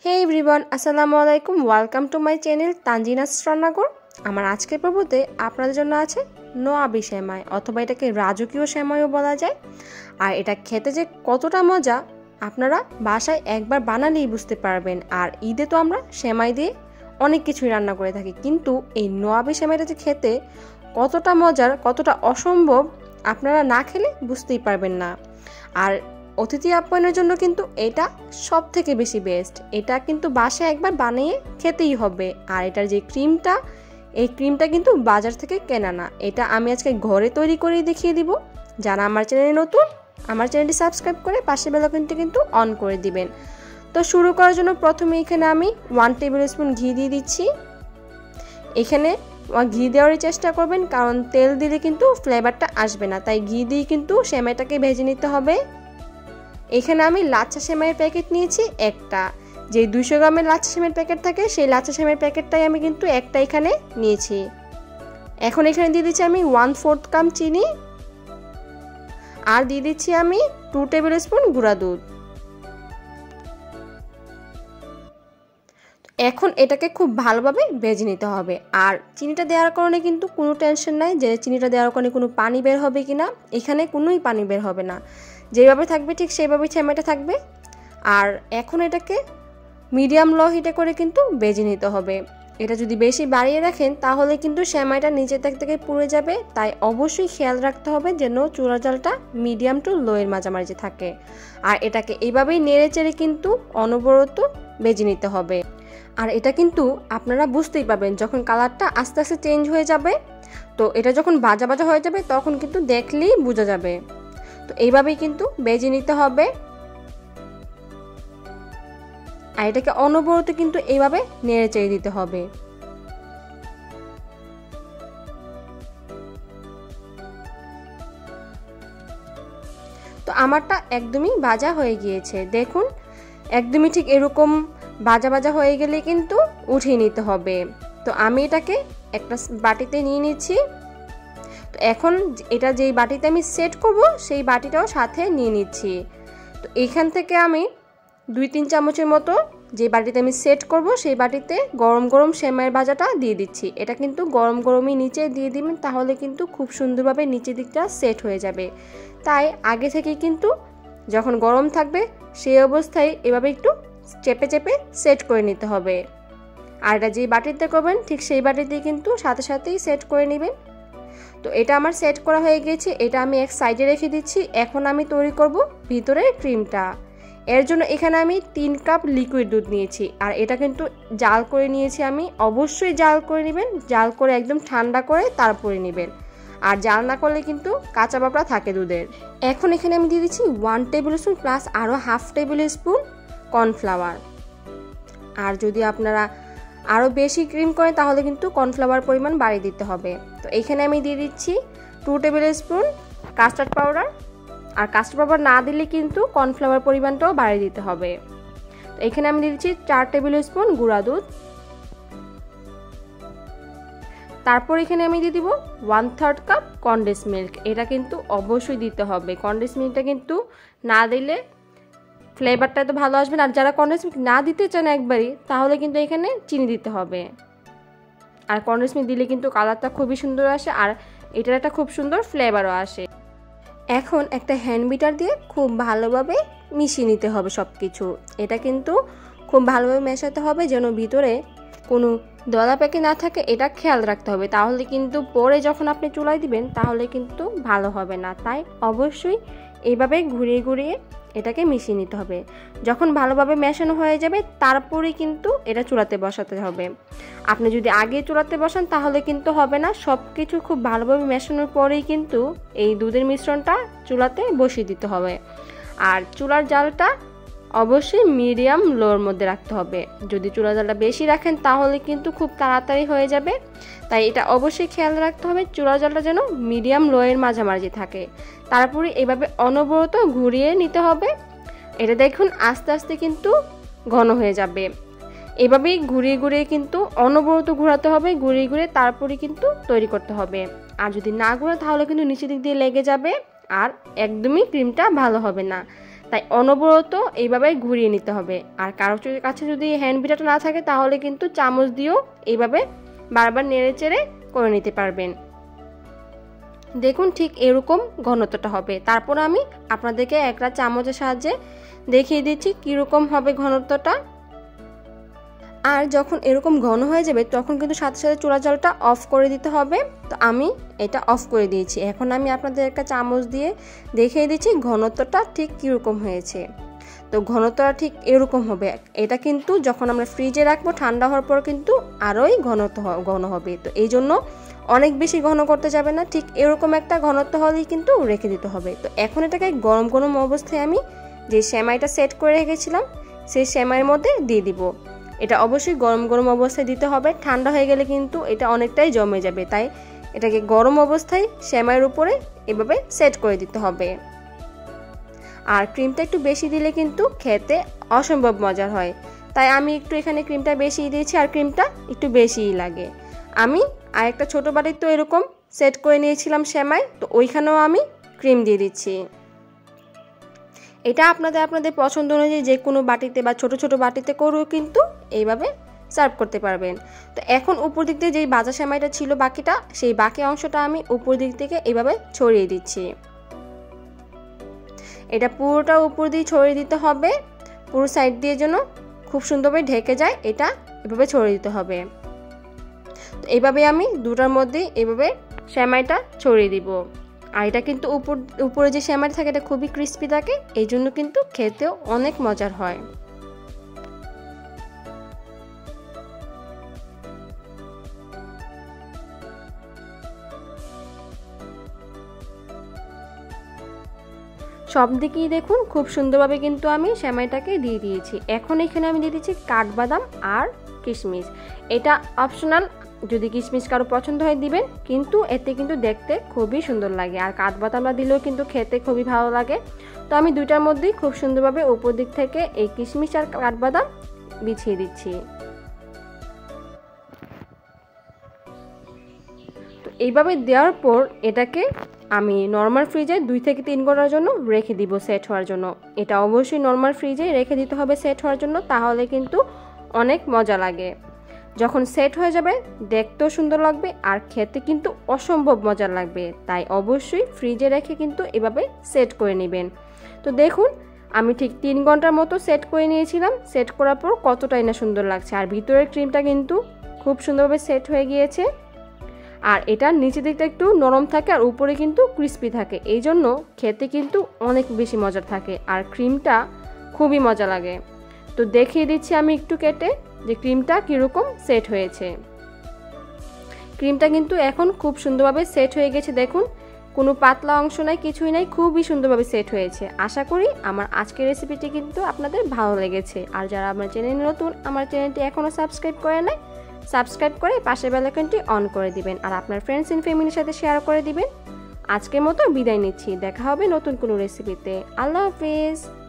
হে everyone, আসসালামু আলাইকুম। Welcome to my channel তানজিনাস রান্নাঘর। আমার আজকের পর্বতে আপনাদের জন্য আছে নোয়াবি সেমাই, অথবা এটাকে রাজকীয় সেমাইও বলা যায়। আর এটা খেতে যে কতটা মজা আপনারা বাসায় একবার বানালেই বুঝতে পারবেন। আর ঈদে তো আমরা সেমাই দিয়ে অনেক কিছুই রান্না করে থাকি, কিন্তু এই নোয়াবি সেমাইটা যে খেতে কতটা মজার, কতটা অসম্ভব, আপনারা না খেলে বুঝতেই পারবেন না। আর অতিথি আপ্যায়নের জন্য কিন্তু এটা সব থেকে বেশি বেস্ট। এটা কিন্তু বাসায় একবার বানিয়ে খেতেই হবে। আর এটার যে ক্রিমটা, এই ক্রিমটা কিন্তু বাজার থেকে কেনা না, এটা আমি আজকে ঘরে তৈরি করেই দেখিয়ে দিব। যারা আমার চ্যানেলে নতুন, আমার চ্যানেলটি সাবস্ক্রাইব করে পাশে বেল আইকনটি কিন্তু অন করে দিবেন। তো শুরু করার জন্য প্রথমে এখানে আমি 1 টেবিল স্পুন ঘি দিয়ে দিচ্ছি। এখানে ঘি দেওয়ারই চেষ্টা করবেন, কারণ তেল দিলে কিন্তু ফ্লেভারটা আসবে না, তাই ঘি দিয়ে কিন্তু সেমাইটাকে ভেজে নিতে হবে। এখানে আমি লাচ্ছা সেমাইয়ের প্যাকেট নিয়েছি একটা, যে 200 গ্রামের লাচ্ছা সেমাইয়ের প্যাকেট থাকে, সেই লাচ্ছা সেমাইয়ের প্যাকেটটাই আমি কিন্তু একটা এখানে নিয়েছি। এখন এখানে দিয়ে দিচ্ছি আমি 1/4 কাপ চিনি, আর দিয়ে দিচ্ছি আমি 2 টেবিল স্পুন গুঁড়া দুধ। এখন এটাকে খুব ভালোভাবে ভেজে নিতে হবে। আর চিনিটা দেওয়ার কারণে কিন্তু কোনো টেনশন নাই যে চিনিটা দেওয়ার কারণে কোনো পানি বের হবে কিনা, এখানে কোনোই পানি বের হবে না, যেভাবে থাকবে ঠিক সেইভাবেই সেমাইটা থাকবে। আর এখন এটাকে মিডিয়াম লো হিটে করে কিন্তু ভেজে নিতে হবে। এটা যদি বেশি বাড়িয়ে রাখেন তাহলে কিন্তু সেমাইটা নিচে থেকে পুড়ে যাবে, তাই অবশ্যই খেয়াল রাখতে হবে যেন চুলার জালটা মিডিয়াম টু লো এর মাঝামাঝি থাকে। আর এটাকে এইভাবেই নেড়ে চেড়ে কিন্তু অনবরত ভেজে নিতে হবে। আর এটা কিন্তু আপনারা বুঝতেই পারবেন যখন কালারটা আস্তে আস্তে চেঞ্জ হয়ে যাবে। তো এটা যখন ভাজা ভাজা হয়ে যাবে তখন কিন্তু দেখলেই বোঝা যাবে। তো এইভাবেই কিন্তু ভেজে নিতে হবে। আর এটাকে অনবরত কিন্তু এইভাবে নেড়ে চেড়ে দিতে হবে। তো আমারটা একদমই ভাজা হয়ে গিয়েছে, দেখুন একদমই ঠিক এরকম ভাজা ভাজা হয়ে গেলে কিন্তু উঠিয়ে নিতে হবে। তো আমি এটাকে একটা বাটিতে নিয়ে নিচ্ছি। তো এখন এটা যেই বাটিতে আমি সেট করব সেই বাটিটাও সাথে নিয়ে নিচ্ছি। তো এইখান থেকে আমি 2-3 চামচের মতো যে বাটিতে আমি সেট করব সেই বাটিতে গরম গরম সেমাইয়ের ভাজাটা দিয়ে দিচ্ছি। এটা কিন্তু গরম গরমই নিচে দিয়ে দিবেন, তাহলে কিন্তু খুব সুন্দরভাবে নিচের দিকটা সেট হয়ে যাবে। তাই আগে থেকে কিন্তু যখন গরম থাকবে সেই অবস্থায় এভাবে একটু চেপে চেপে সেট করে নিতে হবে। আর এটা যে বাটিতে করবেন ঠিক সেই বাটিতেই কিন্তু সাথে সাথেই সেট করে নেবেন। তো এটা আমার সেট করা হয়ে গেছে, এটা আমি এক সাইডে রেখে দিচ্ছি। এখন আমি তৈরি করব ভিতরের ক্রিমটা। এর জন্য এখানে আমি 3 কাপ লিকুইড দুধ নিয়েছি, আর এটা কিন্তু জাল করে নিয়েছি আমি। অবশ্যই জাল করে নেবেন, জাল করে একদম ঠান্ডা করে তারপরে নেবেন। আর জাল না করলে কিন্তু কাঁচা বাপড়া থাকে দুধের। এখন এখানে আমি দিয়ে দিচ্ছি 1 টেবিল স্পুন প্লাস আরও 1/2 টেবিল স্পুন কর্নফ্লাওয়ার। আর যদি আপনারা আরও বেশি ক্রিম করেন তাহলে কিন্তু কর্নফ্লাওয়ার পরিমাণ বাড়িয়ে দিতে হবে। তো এখানে আমি দিয়ে দিচ্ছি 2 টেবিল স্পুন কাস্টার্ড পাউডার। আর কাস্টার্ড পাউডার না দিলে কিন্তু কর্নফ্লাওয়ার পরিমাণটাও বাড়িয়ে দিতে হবে। তো এখানে আমি দিয়ে দিচ্ছি 4 টেবিল স্পুন গুঁড়া দুধ। তারপর এখানে আমি দিয়ে দিব 1/3 কাপ কনডেন্স মিল্ক। এটা কিন্তু অবশ্যই দিতে হবে, কনডেন্স মিল্কটা কিন্তু না দিলে ফ্লেভারটা তো ভালো আসবে না। আর যারা কনডেন্স মিল্ক না দিতে চান একবারই, তাহলে কিন্তু এখানে চিনি দিতে হবে। আর কনডেন্স মিল্ক দিলে কিন্তু কালারটা খুবই সুন্দর আসে, আর এটার একটা খুব সুন্দর ফ্লেভারও আসে। এখন একটা হ্যান্ড বিটার দিয়ে খুব ভালোভাবে মিশিয়ে নিতে হবে সব কিছু। এটা কিন্তু খুব ভালোভাবে মেশাতে হবে যেন ভিতরে কোনো দলা পেকে না থাকে, এটা খেয়াল রাখতে হবে। তাহলে কিন্তু পরে যখন আপনি চুলায় দিবেন তাহলে কিন্তু ভালো হবে না। তাই অবশ্যই এইভাবে ঘুরিয়ে ঘুরিয়ে এটাকে মিশিয়ে নিতে হবে। যখন ভালোভাবে মেশানো হয়ে যাবে তারপরে কিন্তু এটা চুলাতে বসাতে হবে। আপনি যদি আগে চুলাতে বসান তাহলে কিন্তু হবে না। সব কিছু খুব ভালোভাবে মেশানোর পরেই কিন্তু এই দুধের মিশ্রণটা চুলাতে বসিয়ে দিতে হবে। আর চুলার জালটা অবশ্যই মিডিয়াম লোর মধ্যে রাখতে হবে। যদি চুলার জালটা বেশি রাখেন তাহলে কিন্তু খুব তাড়াতাড়ি হয়ে যাবে। তাই এটা অবশ্যই খেয়াল রাখতে হবে চুলার জালটা যেন মিডিয়াম লো এর মাঝামাঝি থাকে। তারপরে এভাবে অনবরত ঘুরিয়ে নিতে হবে। এটা দেখুন আস্তে আস্তে কিন্তু ঘন হয়ে যাবে। এভাবেই ঘুরিয়ে ঘুরিয়ে কিন্তু অনবরত ঘোরাতে হবে, ঘুরিয়ে ঘুরিয়ে তারপরে কিন্তু তৈরি করতে হবে। আর যদি না ঘোরা তাহলে কিন্তু নিচের দিক দিয়ে লেগে যাবে আর একদমই ক্রিমটা ভালো হবে না। তাই অনবরত এইভাবে ঘুরিয়ে নিতে হবে। আর কারোর কাছে যদি হ্যান্ড বিটারটা না থাকে তাহলে কিন্তু চামচ দিয়েও এইভাবে বারবার নেড়ে চেড়ে করে নিতে পারবেন। দেখুন ঠিক এরকম ঘনত্বটা হবে। তারপর আমি আপনাদেরকে একটা চামচের সাহায্যে দেখিয়ে দিচ্ছি কীরকম হবে ঘনত্বটা। আর যখন এরকম ঘন হয়ে যাবে তখন কিন্তু সাথে সাথে চুলা জলটা অফ করে দিতে হবে। তো আমি এটা অফ করে দিয়েছি। এখন আমি আপনাদের একটা চামচ দিয়ে দেখিয়ে দিচ্ছি ঘনত্বটা ঠিক কীরকম হয়েছে। তো ঘনত্বটা ঠিক এরকম হবে। এটা কিন্তু যখন আমরা ফ্রিজে রাখবো ঠান্ডা হওয়ার পর কিন্তু আরোই ঘন হবে। তো এই জন্য অনেক বেশি ঘন করতে যাবে না, ঠিক এরকম একটা ঘনত্ব হলেই কিন্তু রেখে দিতে হবে। তো এখন এটাকে গরম গরম অবস্থায় আমি যে সেমাইটা সেট করে রেখেছিলাম সেই সেমাইয়ের মধ্যে দিয়ে দিব। এটা অবশ্যই গরম গরম অবস্থায় দিতে হবে, ঠান্ডা হয়ে গেলে কিন্তু এটা অনেকটাই জমে যাবে। তাই এটাকে গরম অবস্থায় সেমাইয়ের উপরে এভাবে সেট করে দিতে হবে। আর ক্রিমটা একটু বেশি দিলে কিন্তু খেতে অসম্ভব মজার হয়, তাই আমি একটু এখানে ক্রিমটা বেশি দিয়েছি আর ক্রিমটা একটু বেশিই লাগে। আমি আরেকটা ছোটো বাটির তো এরকম সেট করে নিয়েছিলাম সেমাই, তো ওইখানেও আমি ক্রিম দিয়ে দিচ্ছি। এটা আপনাদের পছন্দ অনুযায়ী যে কোনো বাটিতে বা ছোট ছোট বাটিতে করেও কিন্তু এইভাবে সার্ভ করতে পারবেন। তো এখন উপর দিক থেকে যেই ভাজা সেমাইটা ছিল বাকিটা, সেই বাকি অংশটা আমি উপর দিক থেকে এইভাবে ছড়িয়ে দিচ্ছি। এটা পুরোটা উপর দিয়ে ছড়িয়ে দিতে হবে, পুরো সাইড দিয়ে যেন খুব সুন্দরভাবে ঢেকে যায় এটা এভাবে ছড়িয়ে দিতে হবে। তো এইভাবে আমি দুটার মধ্যে এইভাবে সেমাইটা ছড়িয়ে দিব। আর এটা কিন্তু উপরে যে সেমাইটা থাকে এটা খুবই ক্রিস্পি থাকে, এই জন্য কিন্তু খেতেও অনেক মজার হয়। সব দিকেই দেখুন খুব সুন্দরভাবে কিন্তু আমি সেমাইটাকে দিয়ে দিয়েছি। এখন এখানে আমি দিয়ে দিচ্ছি কাঠবাদাম আর কিশমিশ। এটা অপশনাল, যদি কিশমিশ কারো পছন্দ হয় দিবেন, কিন্তু এতে কিন্তু দেখতে খুবই সুন্দর লাগে। আর কাঠবাদামটা দিলেও কিন্তু খেতে খুবই ভালো লাগে। তো আমি দুইটার মধ্যেই খুব সুন্দরভাবে উপর দিক থেকে এই কিশমিশ আর কাঠবাদাম বিছিয়ে দিচ্ছি। তো এইভাবে দেওয়ার পর এটাকে আমি নর্মাল ফ্রিজে 2 থেকে 3 ঘন্টার জন্য রেখে দিব সেট হওয়ার জন্য। এটা অবশ্যই নর্মাল ফ্রিজে রেখে দিতে হবে সেট হওয়ার জন্য, তাহলে কিন্তু অনেক মজা লাগে। যখন সেট হয়ে যাবে দেখতেও সুন্দর লাগবে আর খেতে কিন্তু অসম্ভব মজার লাগবে। তাই অবশ্যই ফ্রিজে রেখে কিন্তু এভাবে সেট করে নেবেন। তো দেখুন আমি ঠিক 3 ঘন্টার মতো সেট করে নিয়েছিলাম। সেট করার পর কতটাই না সুন্দর লাগছে, আর ভিতরের ক্রিমটা কিন্তু খুব সুন্দরভাবে সেট হয়ে গিয়েছে। আর এটার নিচে দিকটা একটু নরম থাকে আর উপরে কিন্তু ক্রিস্পি থাকে, এই জন্য খেতে কিন্তু অনেক বেশি মজার থাকে আর ক্রিমটা খুবই মজা লাগে। তো দেখিয়ে দিচ্ছি আমি একটু কেটে যে ক্রিমটা কীরকম সেট হয়েছে। ক্রিমটা কিন্তু এখন খুব সুন্দরভাবে সেট হয়ে গেছে। দেখুন কোনো পাতলা অংশ নাই, কিছুই নাই, খুবই সুন্দরভাবে সেট হয়েছে। আশা করি আমার আজকের রেসিপিটি কিন্তু আপনাদের ভালো লেগেছে। আর যারা আমার চ্যানেলে নতুন, আমার চ্যানেলটি এখনও সাবস্ক্রাইব করে নাই, সাবস্ক্রাইব করে পাশের বেল আইকনটি অন করে দিবেন আর আপনার ফ্রেন্ডস এন্ড ফ্যামিলির সাথে শেয়ার করে দিবেন। আজকের মতো বিদায় নিচ্ছি, দেখা হবে নতুন কোনো রেসিপিতে। আল্লাহ হাফেজ।